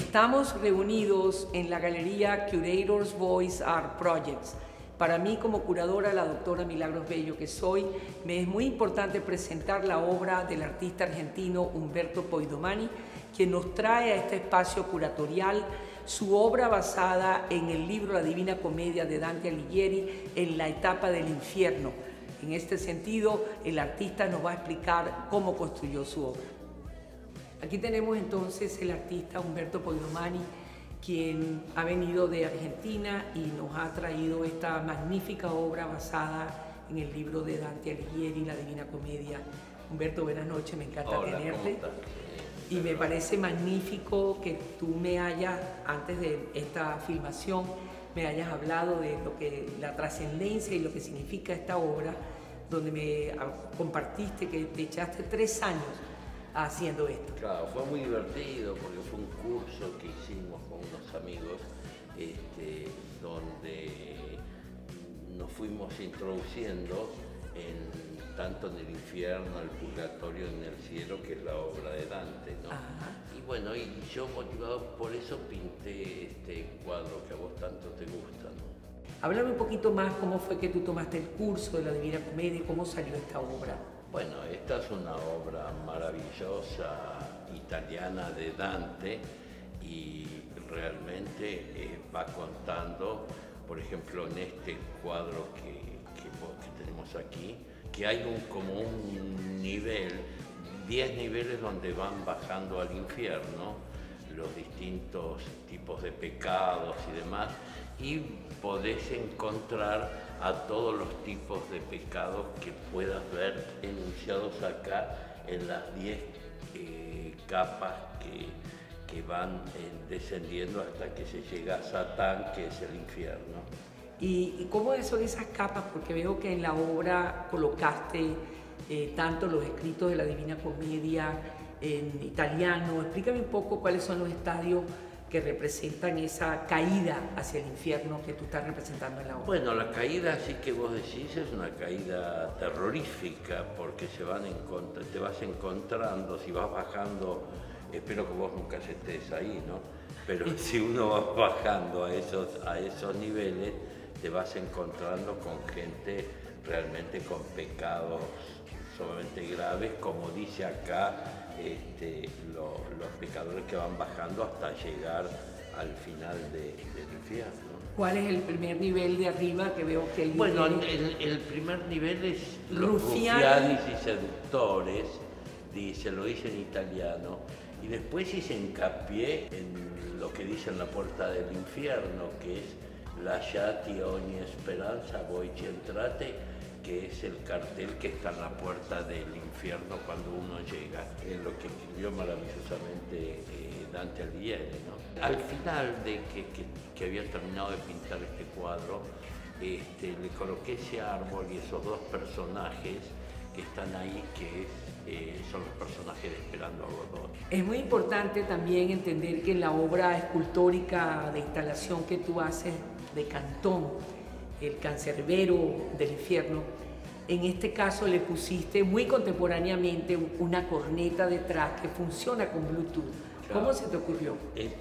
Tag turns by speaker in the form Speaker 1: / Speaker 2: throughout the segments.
Speaker 1: Estamos reunidos en la galería Curators Voice Art Projects. Para mí, como curadora, la doctora Milagros Bello que soy, me es muy importante presentar la obra del artista argentino Humberto Poidomani, quien nos trae a este espacio curatorial su obra basada en el libro La Divina Comedia de Dante Alighieri, en la etapa del infierno. En este sentido, el artista nos va a explicar cómo construyó su obra. Aquí tenemos entonces el artista Humberto Poidomani, quien ha venido de Argentina y nos ha traído esta magnífica obra basada en el libro de Dante Alighieri, La Divina Comedia. Humberto, buenas noches, me encanta tenerte. Y me parece magnífico que tú me hayas, antes de esta filmación, me hayas hablado de lo que, la trascendencia y lo que significa esta obra, donde me compartiste que te echaste 3 años haciendo esto.
Speaker 2: Claro, fue muy divertido porque fue un curso que hicimos con unos amigos donde nos fuimos introduciendo tanto en el infierno, el purgatorio, en el cielo, que es la obra de Dante, ¿no?
Speaker 1: Ajá.
Speaker 2: Y bueno, y yo motivado por eso pinté este cuadro que a vos tanto te gusta, ¿no?
Speaker 1: Háblame un poquito más cómo fue que tú tomaste el curso de la Divina Comedia y cómo salió esta obra.
Speaker 2: Bueno, esta es una obra maravillosa italiana de Dante y realmente va contando, por ejemplo, en este cuadro que tenemos aquí, que hay como un nivel, 10 niveles donde van bajando al infierno los distintos tipos de pecados y demás, y podés encontrar a todos los tipos de pecados que puedas ver enunciados acá en las 10 capas que van descendiendo hasta que se llega a Satán, que es el infierno.
Speaker 1: ¿Y cómo son esas capas? Porque veo que en la obra colocaste tanto los escritos de la Divina Comedia en italiano. Explícame un poco cuáles son los estadios que representan esa caída hacia el infierno que tú estás representando en la obra.
Speaker 2: Bueno, la caída, así que vos decís, es una caída terrorífica, porque te vas encontrando, si vas bajando, espero que vos nunca estés ahí, ¿no? Pero si uno va bajando a esos niveles, te vas encontrando con gente realmente con pecados sumamente graves, como dice acá, los pecadores que van bajando hasta llegar al final del infierno.
Speaker 1: ¿Cuál es el primer nivel de arriba que veo que
Speaker 2: Bueno, el primer nivel es los rufianis y seductores, lo dice en italiano, y después hice hincapié en lo que dice en la puerta del infierno, que es lasciati ogni speranza, voi ci entrate, que es el cartel que está en la puerta del infierno cuando uno llega, en lo que escribió maravillosamente Dante Alighieri, ¿no? Al final de que había terminado de pintar este cuadro, le coloqué ese árbol y esos 2 personajes que están ahí, que son los personajes de Esperando a Godot.
Speaker 1: Es muy importante también entender que en la obra escultórica de instalación que tú haces de Cantón, el cancerbero del infierno, en este caso le pusiste muy contemporáneamente una corneta detrás que funciona con Bluetooth. Claro. ¿Cómo se te ocurrió?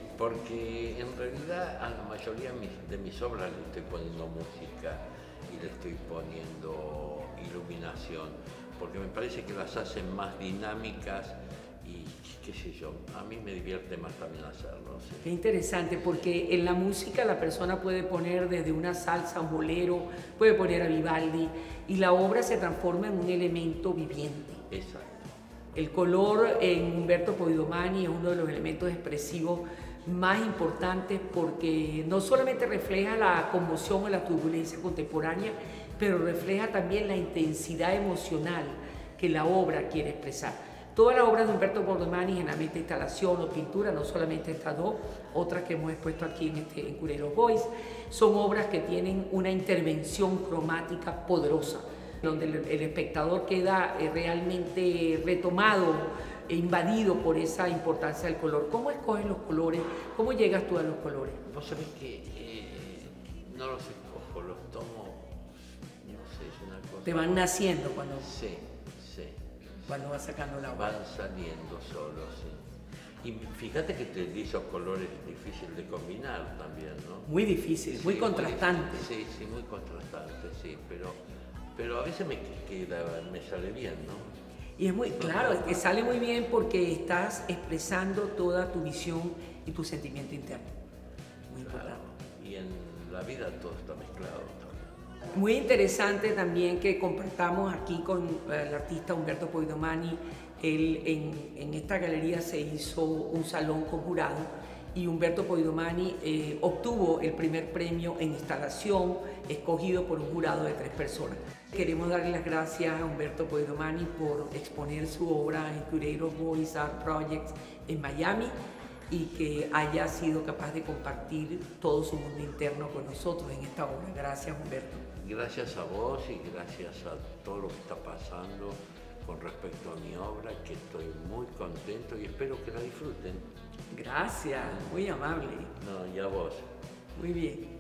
Speaker 2: Porque en realidad a la mayoría de mis obras le estoy poniendo música y le estoy poniendo iluminación, porque me parece que las hacen más dinámicas y qué sé yo, a mí me divierte más también hacerlo. ¿Sí?
Speaker 1: Qué interesante, porque en la música la persona puede poner desde una salsa, un bolero, puede poner a Vivaldi, y la obra se transforma en un elemento viviente.
Speaker 2: Exacto.
Speaker 1: El color en Humberto Poidomani es uno de los elementos expresivos más importantes, porque no solamente refleja la conmoción o la turbulencia contemporánea, pero refleja también la intensidad emocional que la obra quiere expresar. Todas las obras de Humberto Poidomani, generalmente instalación o pintura, no solamente estas 2, otras que hemos expuesto aquí en Curators Voice, son obras que tienen una intervención cromática poderosa, donde el espectador queda realmente retomado e invadido por esa importancia del color. ¿Cómo escoges los colores? ¿Cómo llegas tú a los colores?
Speaker 2: Vos sabés que no los escojo, los tomo, no sé, es una cosa...
Speaker 1: ¿Te van naciendo cuando...?
Speaker 2: Sí.
Speaker 1: Cuando vas sacando la obra.
Speaker 2: Van saliendo solos, sí. Y fíjate que esos colores es difícil de combinar también, ¿no?
Speaker 1: Muy difícil,
Speaker 2: Sí,
Speaker 1: muy contrastante.
Speaker 2: Sí, sí, muy contrastante, sí, pero a veces me sale bien, ¿no?
Speaker 1: Y es muy, claro, es que sale muy bien porque estás expresando toda tu visión y tu sentimiento interno. Muy importante.
Speaker 2: Y en la vida todo está mezclado también.
Speaker 1: Muy interesante también que compartamos aquí con el artista Humberto Poidomani. Él, en esta galería se hizo un salón con jurado y Humberto Poidomani obtuvo el primer premio en instalación, escogido por un jurado de 3 personas. Queremos darle las gracias a Humberto Poidomani por exponer su obra en Curator Voice Art Projects en Miami y que haya sido capaz de compartir todo su mundo interno con nosotros en esta obra. Gracias, Humberto.
Speaker 2: Gracias a vos y gracias a todo lo que está pasando con respecto a mi obra, que estoy muy contento y espero que la disfruten.
Speaker 1: Gracias, muy amable.
Speaker 2: No, y a vos.
Speaker 1: Muy bien.